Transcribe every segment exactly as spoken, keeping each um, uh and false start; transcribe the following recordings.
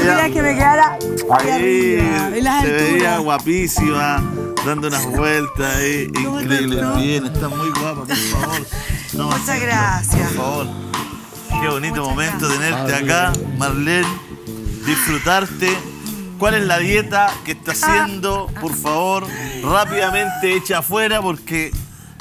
quería que me quedara ahí arriba, en las se alturas. veía guapísima, dando unas vueltas ahí. Increíble. Bien, está muy guapa, por favor. No, Muchas gracias. Por favor. Qué bonito Muchas momento gracias. tenerte acá, Marlene. Disfrutarte. ¿Cuál es la dieta que está haciendo? Por favor, rápidamente echa afuera porque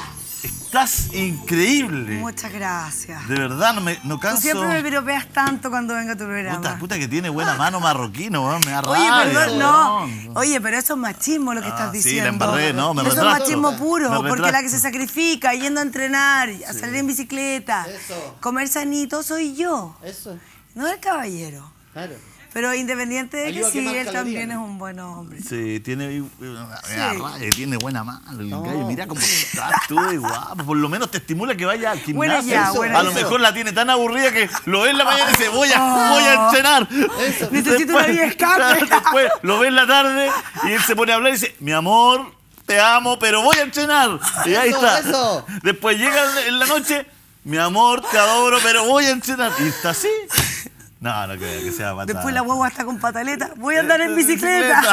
estás increíble. Muchas gracias. De verdad, no, me, no Tú canso. siempre me piropeas tanto cuando vengo a tu programa. Puta, puta que tiene buena mano marroquino, weón, me da Oye, rabia, perdón, no. weón. Oye, pero eso es machismo lo que Ah, estás sí, diciendo. la embarré, no, me Eso es retracto. machismo puro, Me porque retracto. la que se sacrifica yendo a entrenar, a salir en bicicleta, Eso. comer sanito, soy yo, Eso, no el caballero. claro. Pero independiente de que Ayuda a sí, quemar él calorías, también ¿no? es un buen hombre. Sí, tiene, me da rabia, tiene buena mano el No. gallo. Mira cómo estás tú, y guapo. Por lo menos te estimula que vaya al gimnasio. Buena ya, Eso. buena a lo eso. mejor la tiene tan aburrida que lo ve en la mañana y dice, voy a, voy a entrenar. Necesito una vía de escape. Después lo ve en la tarde y él se pone a hablar y dice, mi amor, te amo, pero voy a entrenar. Y ahí Eso, está. eso. Después llega en la noche, mi amor, te adoro, pero voy a entrenar. Y está así. No, no creo que sea patada. Después la guagua está con pataleta. Voy a andar en bicicleta.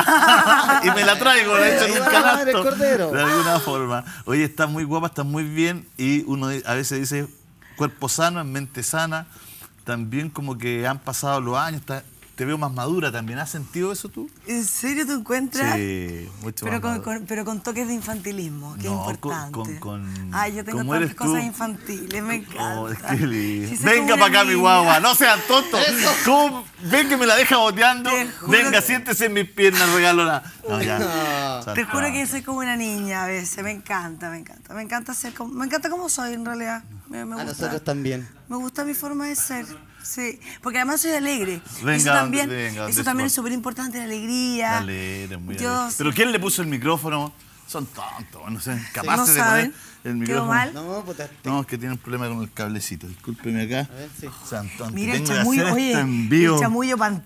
Y me la traigo, la he hecho en un Ahí va, madre canasto. cordero. De alguna forma. Oye, estás muy guapa, estás muy bien. Y uno a veces dice, cuerpo sano, en mente sana. También como que han pasado los años, está- te veo más madura también. ¿Has sentido eso tú? ¿En serio te encuentras? Sí, mucho Pero más con, madura. con- pero con toques de infantilismo, que No, es importante. con- con- Ay, yo tengo ¿cómo tantas eres tú? cosas infantiles, me encanta. Oh, qué lindo. Sí, soy Venga como para una acá, mi niña. guagua. No sean tontos. ¿Cómo? Ven que me la deja boteando. Te juro Venga, que- siéntese en mis piernas, regálala. No, ya. No. Te juro que soy como una niña a veces, me encanta, me encanta. Me encanta ser como, me encanta como soy en realidad. Me, me A gusta, nosotros también. me gusta mi forma de ser. Sí, porque además soy alegre. Venga, eso también, venga, eso también es después. súper importante, la alegría. Dale, eres muy Yo alegre. ¿Pero soy- quién le puso el micrófono? Son tontos, no sé, capaces ¿No de saben? poner el ¿Quedó micrófono. mal? No, puta. te- No, es que tienen un problema con el cablecito. Discúlpeme acá. A ver, sí. Sean tontos. Mira el Tengo que chamullo, hacer oye, esto en vivo. el chamullo pa'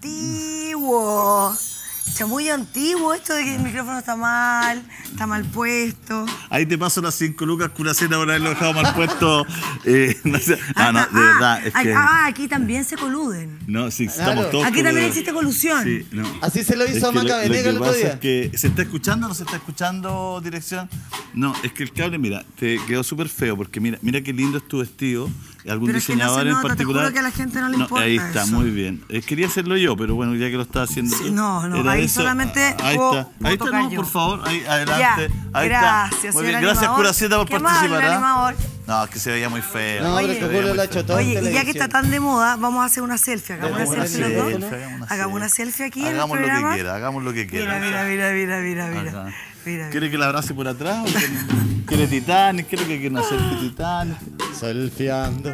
antiguo. Chamullo antiguo, esto de que el micrófono está mal, está mal puesto. Ahí te paso las cinco lucas, curacena, por haberlo dejado mal puesto. Eh, no sé. Ah, no, de verdad, es ah, que... ah, aquí también se coluden. No, sí, Claro. estamos todos... Aquí también coludos. existe colusión. Sí, no. Así se lo hizo Es que a Maca lo- lo Venegas que el otro pasa día. es que, ¿se está escuchando o no se está escuchando, dirección? No, es que el cable, mira, te quedó súper feo, porque mira, mira qué lindo es tu vestido. ¿Algún Pero es que no diseñador se en nota, te particular? juro que a la gente no le importa Ahí está, eso. muy bien. Eh, quería hacerlo yo, pero bueno, ya que lo estaba haciendo Sí, tú, no, no, era ahí eso. solamente Ah, Ahí puedo- está, puedo ahí está, tocar no, yo. por favor, ahí, adelante. Ya, ahí gracias, está. Muy señor bien, gracias, animador. Curaceta, por Qué amable, participar. ¿ah? animador. No, es que se veía muy feo. No, Oye, pero se que veía Julio muy lo ha feo. hecho todo en Oye, y ya que televisión. está tan de moda, vamos a hacer una selfie. Hagamos una Hagamos una selfie los dos. selfie, hagamos una Hagamos una selfie. selfie aquí en el Hagamos lo que programa. quiera, hagamos lo que quiera. Mira, mira, mira, mira, mira, mira. Ajá. Mira, ¿Quiere que la abrace por atrás? ¿O quiere, quiere Titanic? ¿Quiere que quiera hacer Titanic? Selfieando.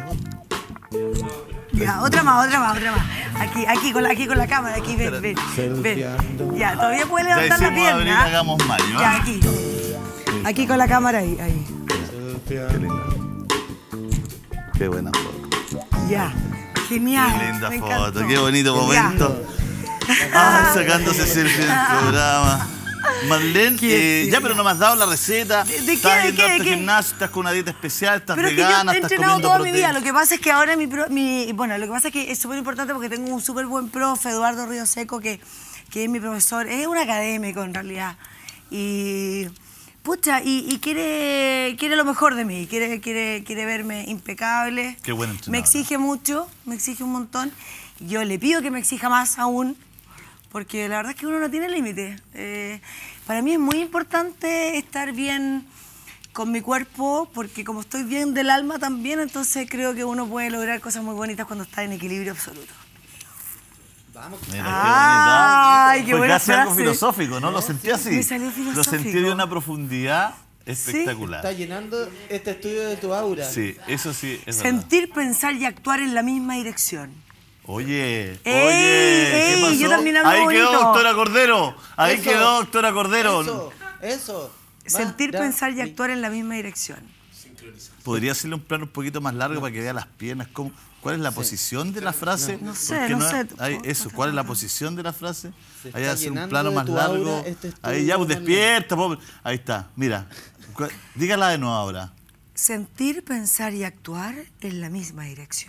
Ya, otra más, otra más, otra más. Aquí, aquí con la, aquí con la cámara, aquí, ven, ven, ven. Selfieando. Ya, todavía puede Ya levantar la hicimos abril, pierna. hagamos mayo. Ya, ¿ah? aquí. Aquí con la cámara ahí, ahí. Qué lindo. Qué buena foto. Ya. Genial. Qué linda me foto, encantó. qué bonito Ya. momento. Ah, sacándose selfie en el programa. Marlene, ¿Qué? eh, ya pero no me has dado la receta. ¿De- de estás qué, de yendo qué, a de tu qué? gimnasio, estás con una dieta especial, estás Pero es que yo vegana, he estás entrenado comiendo toda mi proteína. vida. Lo que pasa es que ahora mi, pro- mi bueno, lo que pasa es que es súper importante porque tengo un súper buen profe, Eduardo Río Seco, que, que es mi profesor. Es un académico en realidad. Y pucha, y, y quiere, quiere lo mejor de mí, quiere, quiere, quiere verme impecable. Qué buen Me entrenador. exige mucho, me exige un montón. Yo le pido que me exija más aún, porque la verdad es que uno no tiene límite. Eh, para mí es muy importante estar bien con mi cuerpo, porque como estoy bien del alma también, entonces creo que uno puede lograr cosas muy bonitas cuando está en equilibrio absoluto. Vamos. Mira, Ay, qué qué bonita. Porque buena hace algo frase. filosófico, ¿no? Lo sentí así. Me salió Lo filosófico. sentí de una profundidad espectacular. Está llenando este estudio de tu aura. Sí, eso sí es verdad. Sentir, pensar y actuar en la misma dirección. Oye, Ey, oye, ¿qué ey, pasó? yo también hablo Ahí quedó bonito. doctora Cordero. Ahí Eso, quedó doctora Cordero. Eso, eso. Va, Sentir, ya. pensar y actuar en la misma dirección. ¿Podría hacerle un plano un poquito más largo para que vea las piernas? ¿Cómo, ¿Cuál es la posición de la frase? No sé, Porque no sé. hay eso, ¿cuál es la posición de la frase? Se Ahí está hacer un llenando plano de más tu largo. aura este estudio Ahí ya, pues más despierta. pobre. Ahí está, mira. Cu- Dígala de nuevo ahora. Sentir, pensar y actuar en la misma dirección.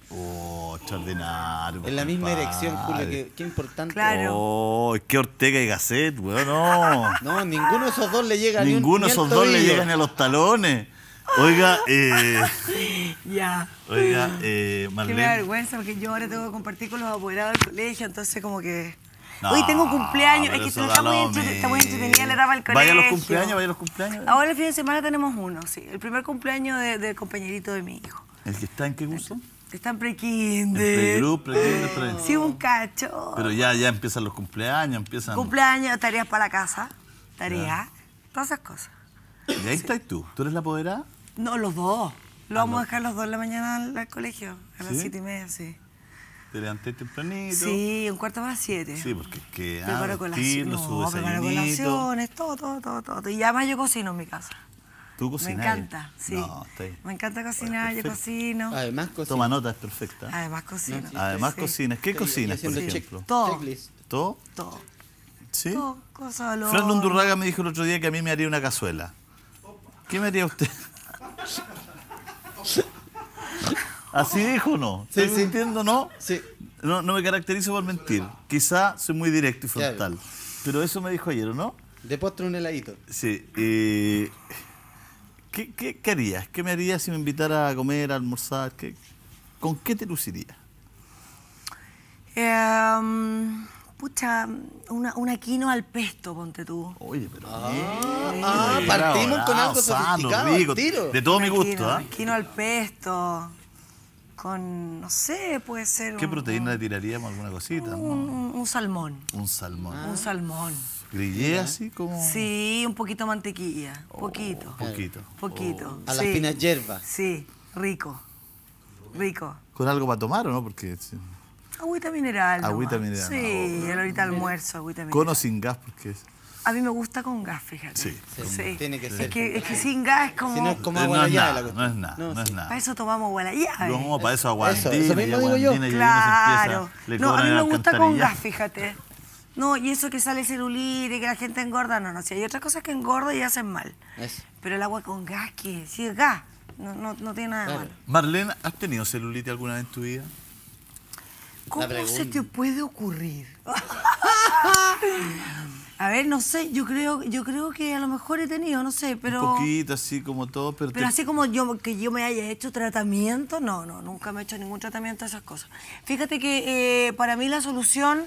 Oh, extraordinario. En la misma compadre. erección, Julio, que, qué importante. Claro. Oh, qué Ortega y Gasset, weón, no. No, ninguno de esos dos le llega ni un- Ninguno de ni al esos dos le tobillo. llegan ni a los talones. Oiga, eh, Ya. oiga, eh, Qué Marlene. vergüenza, porque yo ahora tengo que compartir con los apoderados del colegio, entonces como que... No, Hoy tengo cumpleaños, es pero que eso está da muy, lo entrete- está muy entretenida la mismo. etapa del colegio. Vaya a los cumpleaños, vaya a los cumpleaños. Ahora el fin de semana tenemos uno, sí. El primer cumpleaños de- del compañerito de mi hijo. ¿El que está en qué curso? Está en En pre-kinder. playgroup, pre-kinder, pre- Sí, un cacho. Pero ya, ya empiezan los cumpleaños, empiezan... Cumpleaños, tareas para la casa, tareas, todas esas cosas. Y ahí estás tú. ¿Tú eres la apoderada? No, los dos. Lo Ah, vamos a no. dejar los dos en la mañana al, al colegio, a las ¿Sí? siete y media, sí. ¿Te levanté tempranito? Sí, un cuarto para las siete. Sí, porque es que... Preparo vestirlo, colaciones, su no, preparo desayunito. colaciones, todo, todo, todo, todo. Y además yo cocino en mi casa. ¿Tú Me cocinas? encanta, sí. No, está bien. Me encanta cocinar, yo Perfecto. cocino. Además, cocina. Toma nota, es perfecta. Además cocino. No, sí. Además Sí. cocinas. ¿Qué Estoy cocinas, por haciendo check- ejemplo? Todo. checklist. ¿Todo? Todo, ¿Sí? todo, cosas al Fran horno. Lundurraga me dijo el otro día que a mí me haría una cazuela. ¿Qué me haría usted? ¿Así dijo o no? Sí, ¿Estoy sí. mintiendo, no? Sí. No, no me caracterizo por mentir. Quizá soy muy directo y Claro. frontal. Pero eso me dijo ayer, ¿o no? De postre un heladito. Sí. eh, ¿qué, qué, qué harías? ¿Qué me harías si me invitara a comer, a almorzar? ¿Qué, ¿Con qué te luciría? Eh, pucha, una, una quinoa al pesto, ponte tú. Oye, pero... Ah, bien, partimos con elaborado, algo sano, sofisticado, rico, al tiro. de todo mi Una gusto, quinoa, ¿ah? quinoa al pesto, con, no sé, puede ser ¿Qué un, proteína le tiraríamos? ¿Alguna cosita? un, ¿no? un- un salmón. Un salmón. Un salmón. Grillé así como... Sí, un poquito de mantequilla, poquito. Poquito. Poquito. A sí. las finas hierbas. Sí, rico. Rico. ¿Con algo para tomar o no? Porque... sí. Agüita mineral. Agüita nomás. mineral, Sí, el ahorita almuerzo, agüita mineral. Con o sin gas, porque... es- A mí me gusta con gas, fíjate. Sí, Sí. Tiene que Es ser. que, es que sin gas es como... Si no es como Eh, agua no la es llave nada, la no cuestión. es nada, No, no es sí. nada. Para eso tomamos agua la llave. No, para eso Eso, aguantina. eso mismo digo yo. Claro. Le No, a cobran mí el me gusta con gas, alcantarillado. fíjate. No, y eso que sale celulitis, que la gente engorda, no, no. Si hay otras cosas que engordan y hacen mal. Eso. Pero el agua con gas, ¿qué? Si es gas, no, no, no tiene nada de Claro. malo. Marlene, ¿has tenido celulitis alguna vez en tu vida? ¿Cómo pregunta. se te puede ocurrir? A ver, no sé, yo creo, yo creo que a lo mejor he tenido, no sé, pero... Un poquito, así como todo, pero... Pero te- así como yo que yo me haya hecho tratamiento, no, no, nunca me he hecho ningún tratamiento de esas cosas. Fíjate que eh, para mí la solución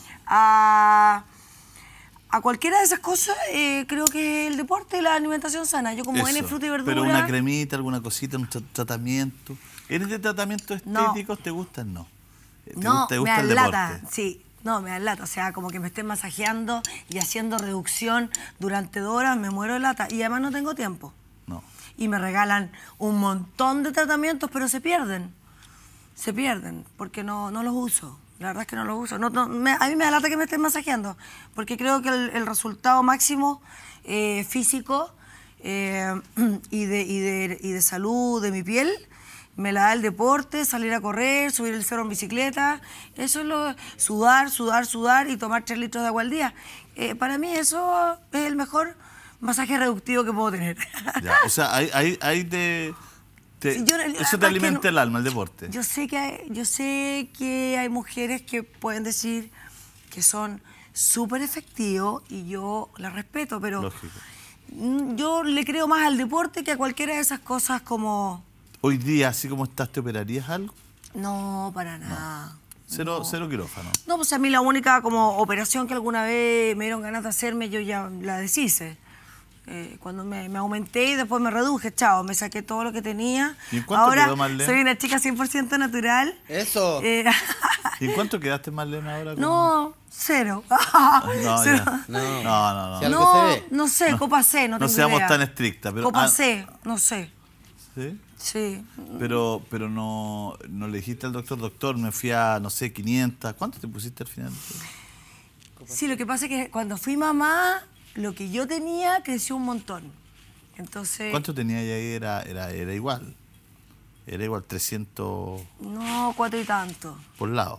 a, a cualquiera de esas cosas eh, creo que es el deporte y la alimentación sana. Yo como N Eso, fruta y verdura... Pero una cremita, alguna cosita, un tra- tratamiento. ¿Eres de tratamientos No. estéticos? ¿Te gustan? No. ¿Te No, gusta, te gusta me el alata, deporte? sí. No, me da lata, o sea, como que me estén masajeando y haciendo reducción durante dos horas, me muero de lata. Y además no tengo tiempo. No. Y me regalan un montón de tratamientos, pero se pierden. Se pierden, porque no, no los uso. La verdad es que no los uso. No, no, me- a mí me da lata que me estén masajeando, porque creo que el, el resultado máximo eh, físico eh, y, de, y, de, y de salud de mi piel me la da el deporte, salir a correr, subir el cerro en bicicleta. Eso es lo... Sudar, sudar, sudar y tomar tres litros de agua al día. Eh, para mí eso es el mejor masaje reductivo que puedo tener. Ya, o sea, hay, hay, hay de... te- Sí, yo- la eso verdad te es que alimenta no- el alma, el deporte. Yo sé que hay, yo sé que hay mujeres que pueden decir que son súper efectivos y yo las respeto, pero Lógico. mm, yo le creo más al deporte que a cualquiera de esas cosas como... Hoy día, así como estás, ¿te operarías algo? No, para nada. Cero, cero quirófano. No, pues a mí la única como operación que alguna vez me dieron ganas de hacerme, yo ya la deshice. Eh, cuando me, me aumenté y después me reduje, chao, me saqué todo lo que tenía. ¿Y en cuánto Ahora quedó, Marlene? soy una chica cien por ciento natural. Eso. Eh, ¿Y en cuánto quedaste, Marlene, ahora? con- no, cero. No, Cero. ya. No. No, no, no. Si algo No, se ve. no sé, copa C, no, No tengo seamos idea. tan estrictas, pero... Copa ah, C, no sé. ¿sí? Sí. Pero, pero no, no le dijiste al doctor, doctor, me fui a, no sé, quinientas. ¿Cuánto te pusiste al final? Sí, lo que pasa es que cuando fui mamá, lo que yo tenía creció un montón. Entonces... ¿Cuánto tenía ahí? Era, era, era igual. Era igual, trescientos No, cuatro y tanto. por lado.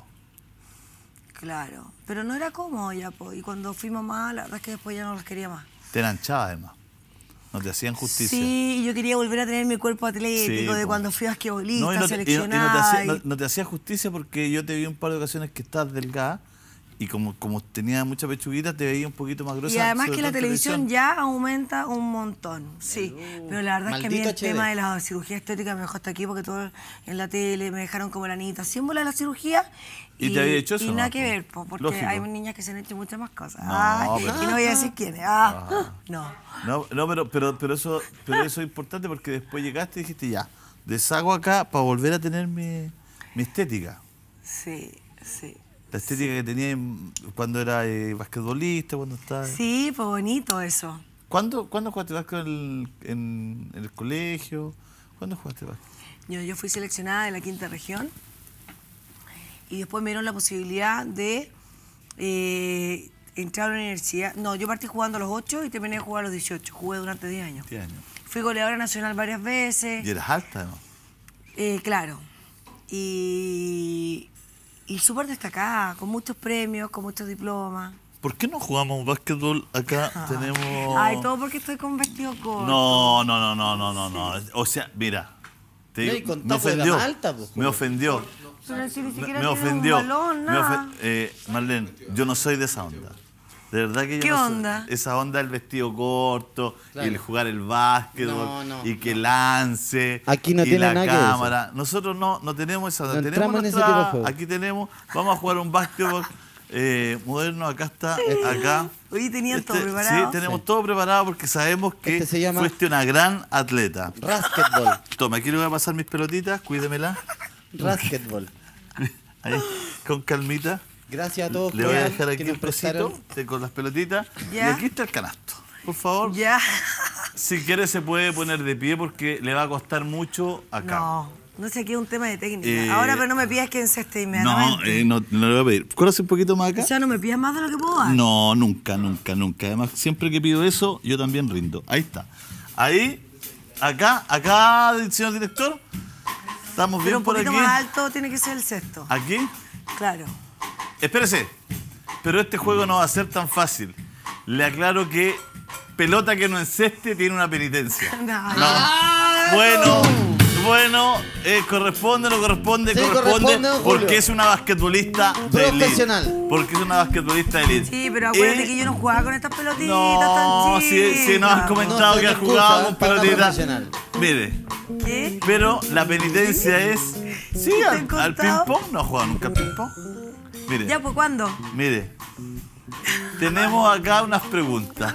Claro. Pero no era cómodo ya, po. Y cuando fui mamá, la verdad es que después ya no las quería más. Te enanchaba además. no te hacían justicia. Sí, yo quería volver a tener mi cuerpo atlético Sí, de po. cuando fui basquetbolista, No, y no, te, y no- y no te seleccionada. hacía, y- no- no te hacía justicia porque yo te vi un par de ocasiones que estás delgada y como, como tenía mucha pechuguita te veía un poquito más gruesa. Y además sobre que todo la en televisión ya aumenta un montón, sí. Pero la verdad es que a mí el Maldito H D. tema de la cirugía estética me dejó hasta aquí porque todo en la tele me dejaron como la niñita símbolo de la cirugía. ¿Y te había hecho eso Y no, nada po? que ver, po, porque Lógico. hay niñas que se han hecho muchas más cosas. No, Ay, pero- y no voy a decir quiénes. Ah, no. No, no pero, pero, pero, eso, pero eso es importante porque después llegaste y dijiste ya, deshago acá para volver a tener mi, mi estética. Sí, sí. La estética que tenía en- cuando era eh, basquetbolista, cuando estaba... Sí, pues bonito eso. ¿Cuándo, ¿Cuándo jugaste básquet en el, en, en el colegio? ¿Cuándo jugaste básquet? Yo, yo fui seleccionada de la quinta región y después me dieron la posibilidad de eh, entrar a la universidad. No, yo partí jugando a los ocho y terminé de jugar a los dieciocho. Jugué durante diez años. diez años. Fui goleadora nacional varias veces. Y eras alta, ¿no? Eh, claro. Y, y súper destacada, con muchos premios, con muchos diplomas. ¿Por qué no jugamos básquetbol acá? Tenemos... Ay, todo porque estoy con vestido corto. No, no, no, no, no, no, no. O sea, mira. Te No, digo, y con me taco de ofendió. gama alta, pues, me joder. ofendió. Pero si ni Me, siquiera me tiene ofendió. un balón, Me nada. ofen- eh, Marlene, yo no soy de esa onda. De verdad que yo ¿Qué no soy- onda? Esa onda del vestido corto, Claro. y el jugar el básquetbol, No, no, y que no. lance, Aquí no y tiene la nada que ver eso. cámara. Nosotros no, no tenemos esa onda. No tenemos entramos en ese nuestra- tipo de juego. Aquí tenemos, vamos a jugar un básquetbol eh, moderno, acá está, acá. Oye, tenían todo Este, preparado. Sí, tenemos Sí. todo preparado porque sabemos que Este se llama- fuiste una gran atleta. Rasketball. Toma, aquí le voy a pasar mis pelotitas, cuídemela. Rasketball. Ahí, con calmita. Gracias a todos Le voy a que- dejar que aquí nos un cosito prestaron. de- con las pelotitas. Ya. Y aquí está el canasto. Por favor, Ya. si quiere se puede poner de pie porque le va a costar mucho acá. No, no sé, aquí es un tema de técnica. Eh, Ahora, pero no me pidas que enceste No, inmediatamente. eh, no, no le voy a pedir. ¿Conoce un poquito más acá? O sea, no me pidas más de lo que puedo dar. No, nunca, nunca, nunca. Además, siempre que pido eso, yo también rindo. Ahí está. Ahí, acá, acá, señor director. Estamos Pero bien un por poquito aquí. más alto tiene que ser el sexto. Aquí. Claro. Espérese. Pero este juego no va a ser tan fácil. Le aclaro que pelota que no enceste tiene una penitencia. No. No. Bueno, bueno, eh, corresponde, no corresponde, Sí, corresponde, corresponde, don porque Julio. es una basquetbolista de elite. Profesional. Porque es una basquetbolista de elite. Sí, pero acuérdate Eh, que yo no jugaba con estas pelotitas No, tan si, chicas. si nos has comentado No, que no has te jugado excusa, con para una pelotitas. profesional. Mire, ¿Qué? pero la penitencia es. Sí, ¿Te han al, al contado? ping-pong. No ha jugado nunca al ping-pong. Mire, ¿Ya, pues cuándo? mire. Tenemos acá unas preguntas.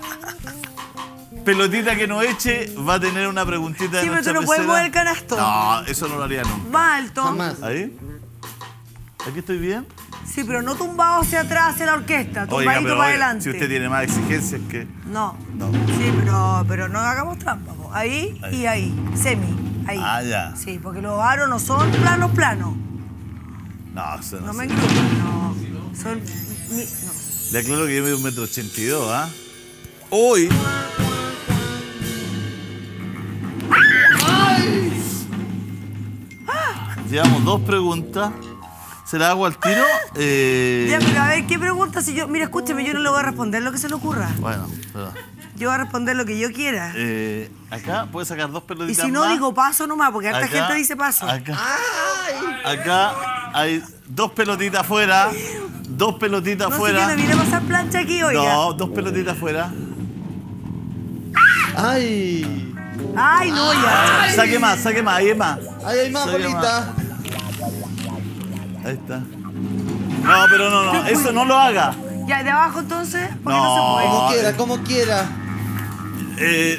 Pelotita que no eche va a tener una preguntita de Sí, pero nuestra tú no puedes pecera. mover el canasto. No, eso no lo haría nunca. Más alto. Jamás. ¿Ahí? ¿Aquí estoy bien? Sí, pero no tumbado hacia atrás hacia la orquesta, Oiga, tumbadito pero para oiga, adelante. si usted tiene más exigencias que... No. No. Sí, pero, pero no hagamos trampa. po. Ahí, Ahí. y ahí. Semi. Ahí. Ah, ya. Sí, porque los aros no son planos, planos. No, eso no, No sé. me engrupen, no. Son. mi- no. Le aclaro que yo mido un metro ochenta y dos, ¿ah? Hoy... Llevamos dos preguntas. ¿Se las hago al tiro? Eh, Ya, pero a ver, ¿qué pregunta? Si yo, mira, escúcheme, yo no le voy a responder lo que se le ocurra. Bueno, pero, Yo voy a responder lo que yo quiera. eh, acá puede sacar dos Y pelotitas si no, más. digo paso nomás, porque harta Acá- gente dice paso. Acá, acá hay dos pelotitas afuera. Dos pelotitas no sé, afuera. yo no vine a pasar plancha aquí, oiga. No, dos pelotitas afuera. ¡Ay! Ay, no, ya. Saque más, saque más, ahí es más. ¡Ahí hay más Saque bolita! Ahí está. No, pero no, no, eso no lo haga. Ya, de abajo entonces, porque No. no, se puede. Como quiera, como quiera. Eh,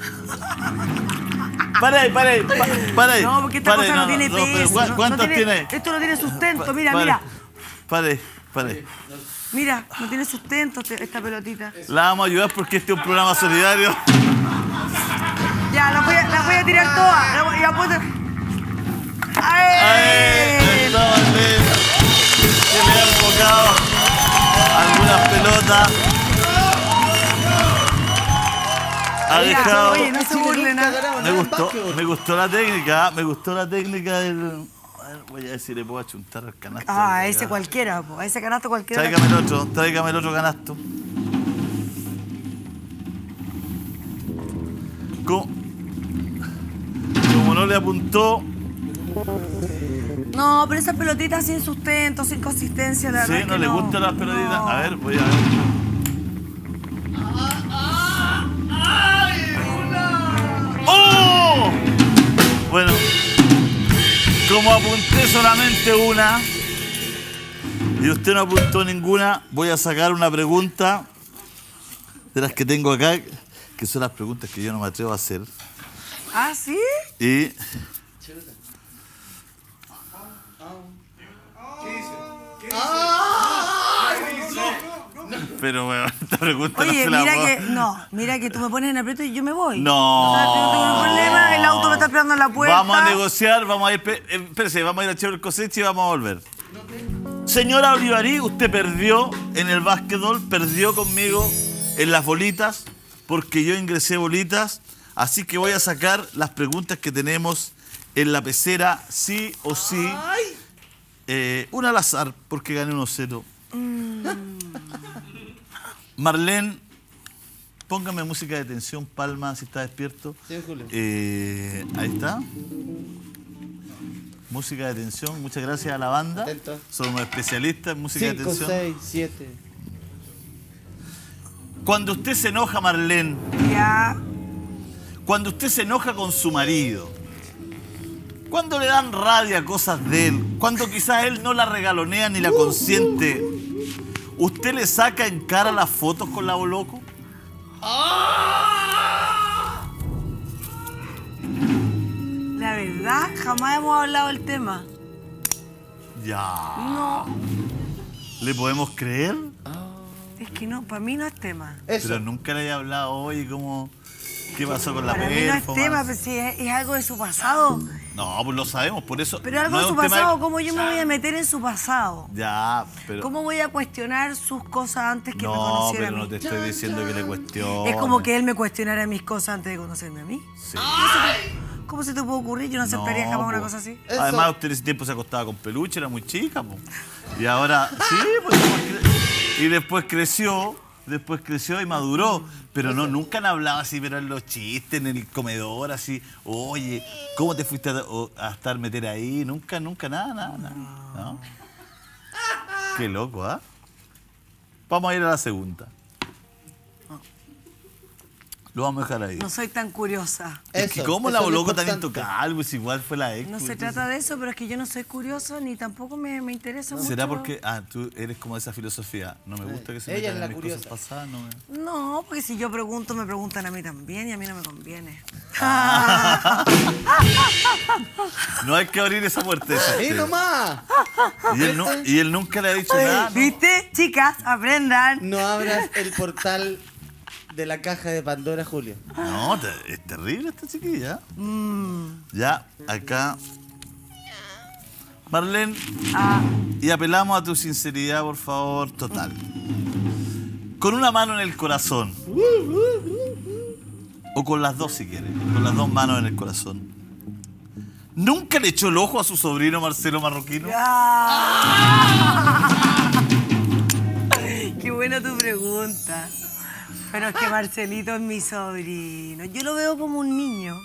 para ahí, para ahí, pa- para ahí. No, porque esta para ahí, cosa no, tiene pero peso. ¿cuá- no- no ¿Cuántos tiene- tiene? Esto no tiene sustento. Mira, Para- mira. Para ahí, para ahí. Mira, no tiene sustento este- esta pelotita. La vamos a ayudar porque este es un programa solidario. Ya, la voy a, la voy a tirar todas. La voy, ya puedo... ¡Ay! ¡Ay! Está Marlene, que le ha enfocado algunas pelotas. Ha Oiga, dejado. oye, no se Chile burlen. nunca ¿ah? ha ganado Me nada en gustó, básquetbol. me gustó la técnica, me gustó la técnica del. A ver, voy a ver si le puedo achuntar al canasto. Ah, a de ese acá. cualquiera, po. A ese canasto cualquiera. Tráigame el otro, tráigame el otro canasto. como, como no le apuntó... No, pero esas pelotitas sin sustento, sin consistencia, la Sí, verdad. no que le no. gustan las pelotitas. No. A ver, voy a ver. ¡Oh! Bueno, como apunté solamente una y usted no apuntó ninguna, voy a sacar una pregunta de las que tengo acá, que son las preguntas que yo no me atrevo a hacer. ¿Ah, sí? Y... Pero bueno, esta pregunta Oye, no se la mira puedo- que, no, mira que tú me pones en aprieto y yo me voy. No. O sea, tengo, tengo un problema, el auto me está esperando en la puerta. Vamos a negociar, vamos a ir... pe- eh, Espérese, vamos a ir a echar el cosecha y vamos a volver. Señora Olivarí, usted perdió en el básquetbol, perdió conmigo en las bolitas, porque yo ingresé bolitas, así que voy a sacar las preguntas que tenemos en la pecera, sí o sí. Eh, una al azar, porque gané uno cero. Marlene, póngame música de tensión, Palma, si está despierto. Sí, Julio. Eh, ahí está. Música de tensión, muchas gracias a la banda. Atento. Somos especialistas en música de cinco, tensión. seis, siete. Cuando usted se enoja, Marlene, Ya. cuando usted se enoja con su marido, cuando le dan rabia cosas de él, cuando quizás él no la regalonea ni la consiente, ¿usted le saca en cara las fotos con la Boloco? La verdad, jamás hemos hablado del tema. Ya. No, ¿Le podemos creer? es que no, para mí no es tema. Eso. Pero nunca le he hablado hoy como... ¿Qué pasó con la Para mí no es performance? tema, pero si es, es algo de su pasado. No, pues lo sabemos, por eso... Pero algo no de es su un tema pasado, de- ¿cómo yo me voy a meter en su pasado? Ya, pero... ¿Cómo voy a cuestionar sus cosas antes que me No, conociera pero a no mí? te estoy diciendo que le cuestione. Es como que él me cuestionara mis cosas antes de conocerme a mí. Sí. ¿Cómo se te puede ocurrir? Yo no aceptaría No, jamás una po. cosa así. Eso. Además, usted en ese tiempo se acostaba con peluche, era muy chica, po. Y ahora, sí, pues después cre- y después creció, después creció y maduró. Pero no, nunca han hablado así, pero en los chistes, en el comedor, así, oye, ¿cómo te fuiste a, o- a estar meter ahí? Nunca, nunca, nada, nada, nada. ¿No? Qué loco, ¿ah? Vamos a ir a la segunda. Lo vamos a dejar ahí. No soy tan curiosa. Es que Eso, ¿cómo eso la es lo Boloco tan importante. intocable? Pues igual fue la ex. No pues, se entonces- trata de eso, pero es que yo no soy curiosa ni tampoco me, me interesa mucho. ¿Será porque ah, tú eres como de esa filosofía? No me gusta que se Ella metan es la en mis curiosa. cosas pasadas. No, me... No, porque si yo pregunto, me preguntan a mí también y a mí no me conviene. no hay que abrir esa puerta. dice ¡Y usted. nomás! Y él, nu- y él nunca le ha dicho nada. ¿no? ¿Viste? Chicas, aprendan. No abras el portal de la caja de Pandora, Julio. No, te- es terrible esta chiquilla. Mm. Ya, acá. Marlene, Ah, y apelamos a tu sinceridad, por favor, total. Con una mano en el corazón. O con las dos, si quieres. Con las dos manos en el corazón. ¿Nunca le echó el ojo a su sobrino Marcelo Marroquino? ah. Qué buena tu pregunta. Pero es que Marcelito es mi sobrino. Yo lo veo como un niño.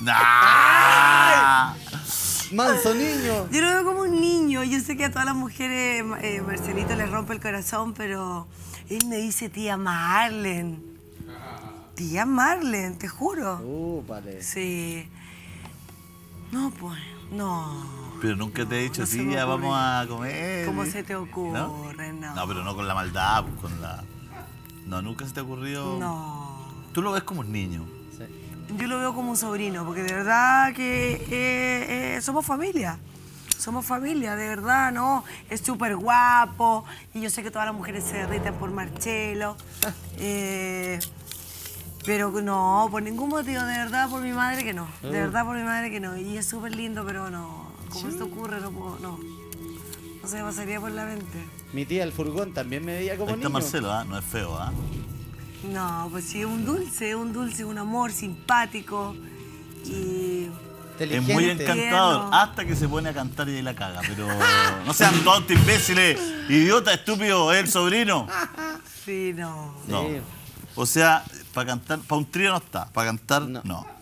¡Nah! ¡Manso niño! Yo lo veo como un niño. Yo sé que a todas las mujeres eh, Marcelito les rompe el corazón, pero él me dice tía Marlene. Tía Marlene, te juro. Uh, vale. Sí. No, pues, no. Pero nunca te he dicho, No se me tía, ocurre. vamos a comer. ¿Cómo se te ocurre? ¿No? No. No, pero no con la maldad, pues con la... No, nunca se te ha ocurrido... No. Tú lo ves como un niño. Sí. Yo lo veo como un sobrino, porque de verdad que eh, eh, somos familia. Somos familia, de verdad, ¿no? Es súper guapo. Y yo sé que todas las mujeres se derriten por Marcelo. Eh, pero no, por ningún motivo, de verdad, por mi madre que no. De verdad, por mi madre que no. Y es súper lindo, pero no. Como esto ocurre, no puedo, no. No se me pasaría por la mente. Mi tía, el furgón, también me veía como Ahí está niño. Marcelo, ¿ah? No es feo, ¿ah? No, pues sí, un dulce, un dulce, un amor simpático. Y... Es Inteligente. muy encantador, Tierno. hasta que se pone a cantar y ahí la caga. Pero no sean tontos, imbéciles, idiota, estúpido, ¿es el sobrino? Sí, no. No. Sí. O sea, para cantar, para un trío no está, para cantar No. no.